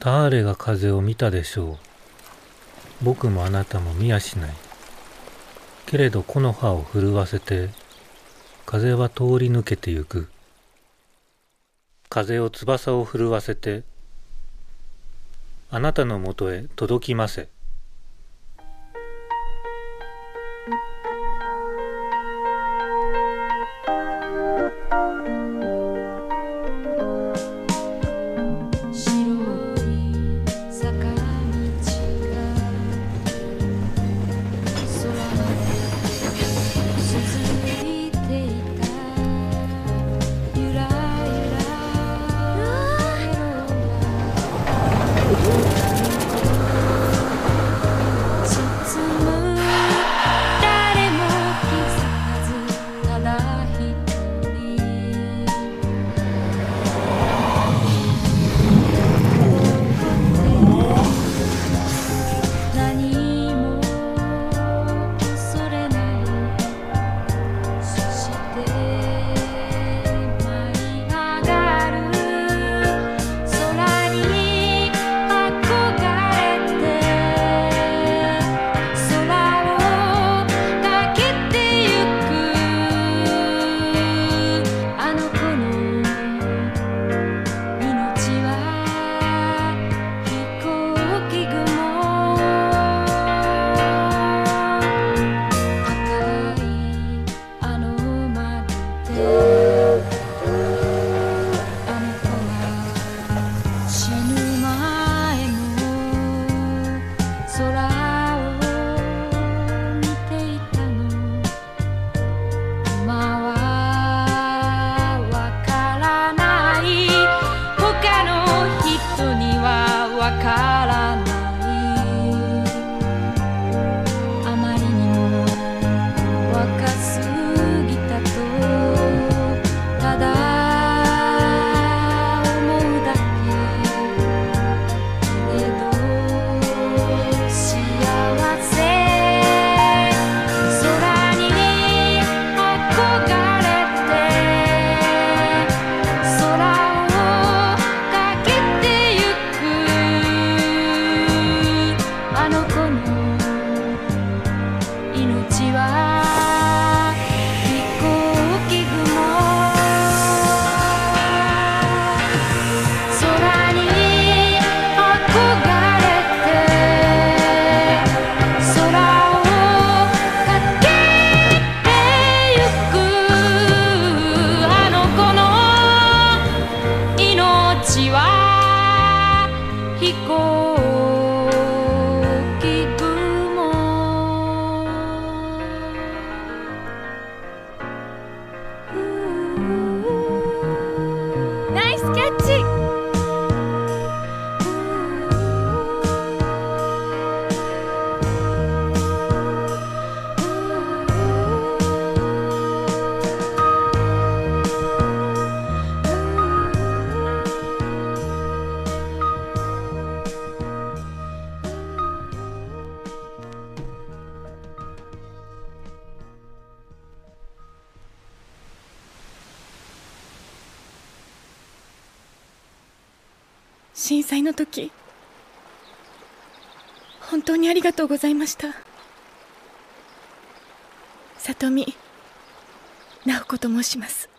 誰が風を見たでしょう。僕もあなたも見やしない。けれど木の葉を震わせて、風は通り抜けてゆく。風を翼を震わせて、あなたのもとへ届きませ。 震災の時、本当にありがとうございました。里見直子と申します。